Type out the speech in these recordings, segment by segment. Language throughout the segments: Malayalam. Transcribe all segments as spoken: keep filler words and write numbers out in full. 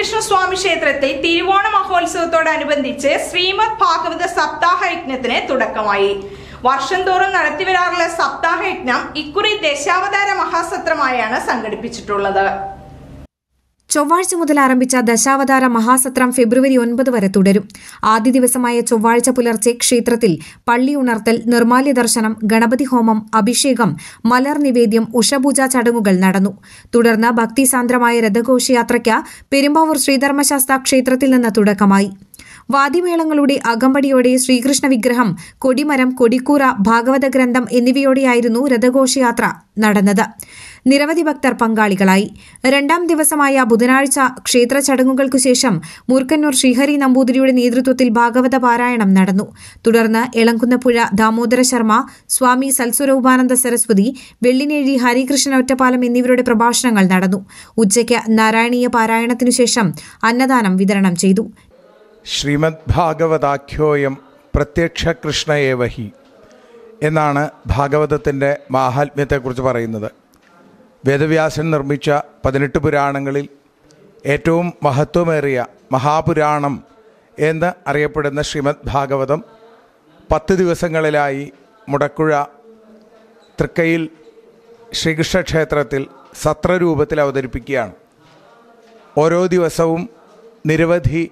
ശ്രീകൃഷ്ണസ്വാമി ക്ഷേത്രത്തിൽ തിരുവോണ മഹോത്സവത്തോടനുബന്ധിച്ച് ശ്രീമദ് ഭാഗവത സപ്താഹ യജ്ഞത്തിന് തുടക്കമായി. വർഷം തോറും നടത്തിവരാറുള്ള സപ്താഹ യജ്ഞം ഇക്കുറി ദശാവതാര മഹാസത്രമായാണ് സംഘടിപ്പിച്ചിട്ടുള്ളത്. ചൊവ്വാഴ്ച മുതൽ ആരംഭിച്ച ദശാവതാര മഹാസത്രം ഫെബ്രുവരി ഒൻപത് വരെ തുടരും. ആദ്യ ദിവസമായ ചൊവ്വാഴ്ച പുലർച്ചെ ക്ഷേത്രത്തിൽ പള്ളി ഉണർത്തൽ, നിർമാല്യ ദർശനം, ഗണപതി ഹോമം, അഭിഷേകം, മലർ നിവേദ്യം, ഉഷപൂജ ചടങ്ങുകൾ നടന്നു. തുടർന്ന് ഭക്തിസാന്ദ്രമായ രഥഘോഷയാത്രയ്ക്ക് പെരുമ്പാവൂർ ശ്രീധർമ്മശാസ്താ ക്ഷേത്രത്തിൽ നിന്ന് തുടക്കമായി. വാദ്യമേളങ്ങളുടെ അകമ്പടിയോടെ ശ്രീകൃഷ്ണ വിഗ്രഹം, കൊടിമരം, കൊടിക്കൂറ, ഭാഗവത ഗ്രന്ഥം എന്നിവയോടെയായിരുന്നു രഥഘോഷയാത്ര നടന്നത്. നിരവധി ഭക്തർ പങ്കാളികളായി. രണ്ടാം ദിവസമായ ബുധനാഴ്ച ക്ഷേത്ര ചടങ്ങുകൾക്കു ശേഷം മൂർക്കന്നൂർ ശ്രീഹരി നമ്പൂതിരിയുടെ നേതൃത്വത്തിൽ ഭാഗവത പാരായണം നടന്നു. തുടർന്ന് എളങ്കുന്നപ്പുഴ ദാമോദര ശർമ്മ, സ്വാമി സൽസ്വരൂപാനന്ദ സരസ്വതി, വെള്ളിനേഴി ഹരികൃഷ്ണ ഒറ്റപ്പാലം എന്നിവരുടെ പ്രഭാഷണങ്ങൾ നടന്നു. ഉച്ചയ്ക്ക് നാരായണീയ പാരായണത്തിനു ശേഷം അന്നദാനം വിതരണം ചെയ്തു. ശ്രീമദ് ഭാഗവതാഖ്യോയം പ്രത്യക്ഷ കൃഷ്ണയേവഹി എന്നാണ് ഭാഗവതത്തിൻ്റെ മാഹാത്മ്യത്തെക്കുറിച്ച് പറയുന്നത്. വേദവ്യാസൻ നിർമ്മിച്ച പതിനെട്ട് പുരാണങ്ങളിൽ ഏറ്റവും മഹത്വമേറിയ മഹാപുരാണം എന്ന് അറിയപ്പെടുന്ന ശ്രീമദ് ഭാഗവതം പത്ത് ദിവസങ്ങളിലായി മുടക്കുഴ തൃക്കയിൽ ശ്രീകൃഷ്ണ ക്ഷേത്രത്തിൽ സത്രരൂപത്തിൽ അവതരിപ്പിക്കുകയാണ്. ഓരോ ദിവസവും നിരവധി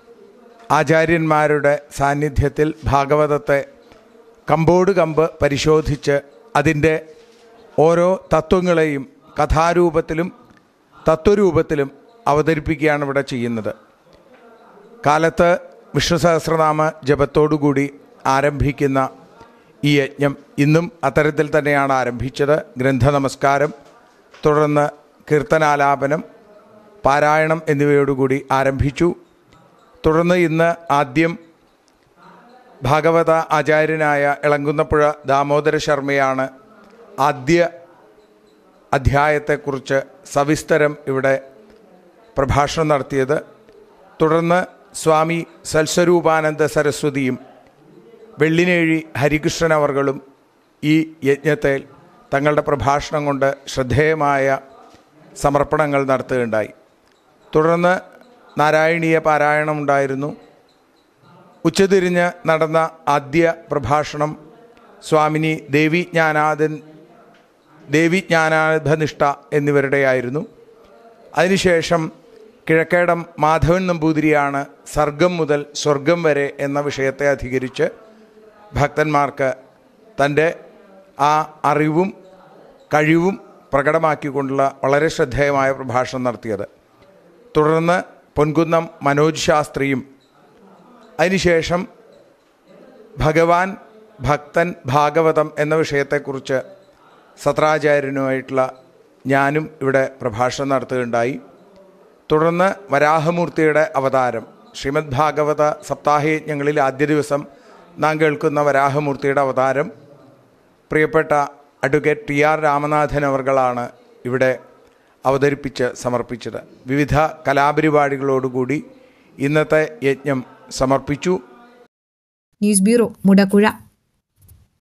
ആചാര്യന്മാരുടെ സാന്നിധ്യത്തിൽ ഭാഗവതത്തെ കമ്പോട് കമ്പ് പരിശോധിച്ച് അതിൻ്റെ ഓരോ തത്വങ്ങളെയും കഥാരൂപത്തിലും തത്വരൂപത്തിലും അവതരിപ്പിക്കുകയാണ് ഇവിടെ ചെയ്യുന്നത്. കാലത്ത് വിഷ്ണു സഹസ്രനാമ ജപത്തോടുകൂടി ആരംഭിക്കുന്ന ഈ യജ്ഞം ഇന്നും അത്തരത്തിൽ തന്നെയാണ് ആരംഭിച്ചത്. ഗ്രന്ഥനമസ്കാരം, തുടർന്ന് കീർത്തനാലാപനം, പാരായണം എന്നിവയോടുകൂടി ആരംഭിച്ചു. തുടർന്ന് ഇന്ന് ആദ്യം ഭാഗവത ആചാര്യനായ എളങ്കുന്നപ്പുഴ ദാമോദര ശർമ്മയാണ് ആദ്യ അധ്യായത്തെക്കുറിച്ച് സവിസ്തരം ഇവിടെ പ്രഭാഷണം നടത്തിയത്. തുടർന്ന് സ്വാമി സൽസ്വരൂപാനന്ദ സരസ്വതിയും വെള്ളിനേഴി ഹരികൃഷ്ണൻ അവർകളും ഈ യജ്ഞത്തിൽ തങ്ങളുടെ പ്രഭാഷണം കൊണ്ട് ശ്രദ്ധേയമായ സമർപ്പണങ്ങൾ നടത്തുകയുണ്ടായി. തുടർന്ന് നാരായണീയ പാരായണം ഉണ്ടായിരുന്നു. ഉച്ചതിരിഞ്ഞ് നടന്ന ആദ്യ പ്രഭാഷണം സ്വാമിനി ദേവി ജ്ഞാനാദൻ ദേവി ജ്ഞാനാനന്ദനിഷ്ഠ എന്നിവരുടെയായിരുന്നു. അതിനുശേഷം കിഴക്കേടം മാധവൻ നമ്പൂതിരിയാണ് സർഗം മുതൽ സ്വർഗം വരെ എന്ന വിഷയത്തെ അധികരിച്ച് ഭക്തന്മാർക്ക് തൻ്റെ ആ അറിവും കഴിവും പ്രകടമാക്കിക്കൊണ്ടുള്ള വളരെ ശ്രദ്ധേയമായ പ്രഭാഷണം നടത്തിയത്. തുടർന്ന് പൊൻകുന്നം മനോജ് ശാസ്ത്രിയും അതിനുശേഷം ഭഗവാൻ, ഭക്തൻ, ഭാഗവതം എന്ന വിഷയത്തെക്കുറിച്ച് സത്രാചാര്യനുമായിട്ടുള്ള ഞാനും ഇവിടെ പ്രഭാഷണം നടത്തുകയുണ്ടായി. തുടർന്ന് വരാഹമൂർത്തിയുടെ അവതാരം, ശ്രീമദ് ഭാഗവത സപ്താഹയജ്ഞങ്ങളിൽ ആദ്യ ദിവസം നാം കേൾക്കുന്ന വരാഹമൂർത്തിയുടെ അവതാരം പ്രിയപ്പെട്ട അഡ്വക്കേറ്റ് ടി ആർ രാമനാഥൻ അവർകളാണ് ഇവിടെ അവതരിപ്പിച്ച് സമർപ്പിച്ചത്. വിവിധ കലാപരിപാടികളോടുകൂടി ഇന്നത്തെ യജ്ഞം സമർപ്പിച്ചു. News bureau, Mudakkuzha.